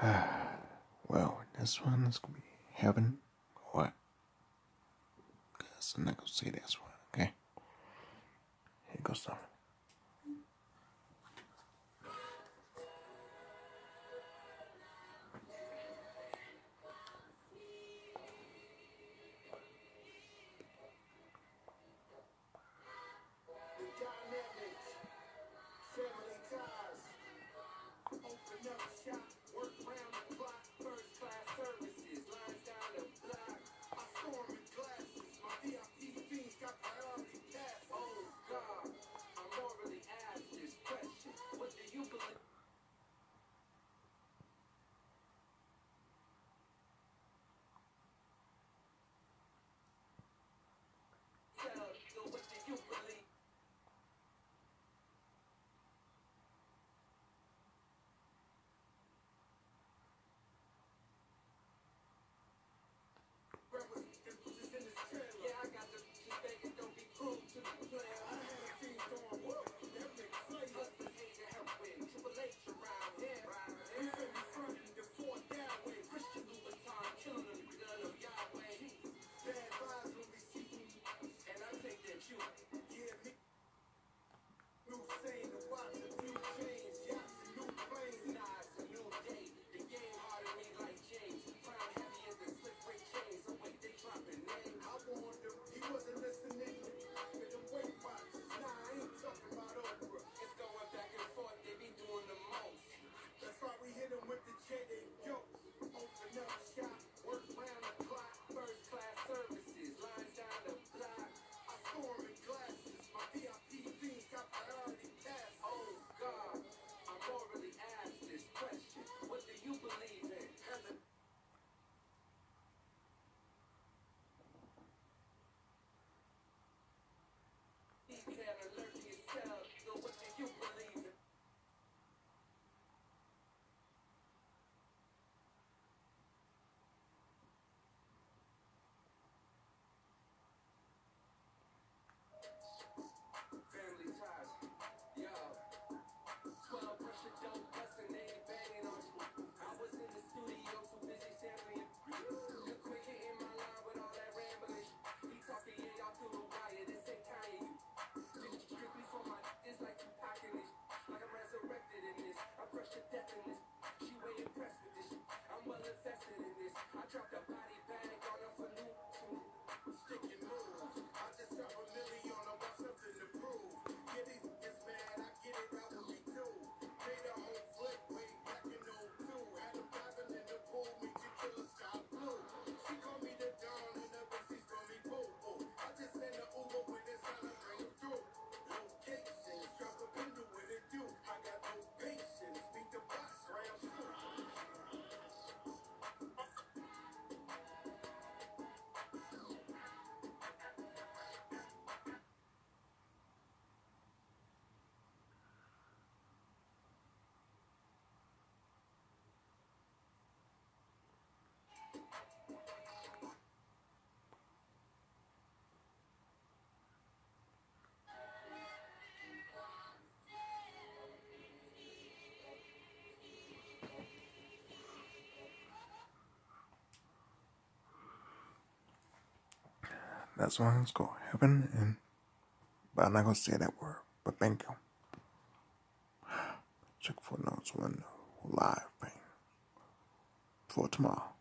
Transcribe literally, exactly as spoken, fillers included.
Well, this one is gonna be heaven or what? Cause I'm not gonna say this one, okay? Here goes something. That's why it's called heaven, and but I'm not gonna say that word. But thank you. Check for notes window live thing for tomorrow.